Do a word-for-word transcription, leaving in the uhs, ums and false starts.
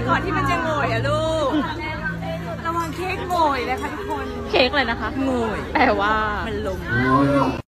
ก่อนที่มันจะโงยอะลูกระวังเค้กโงยนะคะทุกคนเค้กเลยนะคะโงยแปลว่ามันลง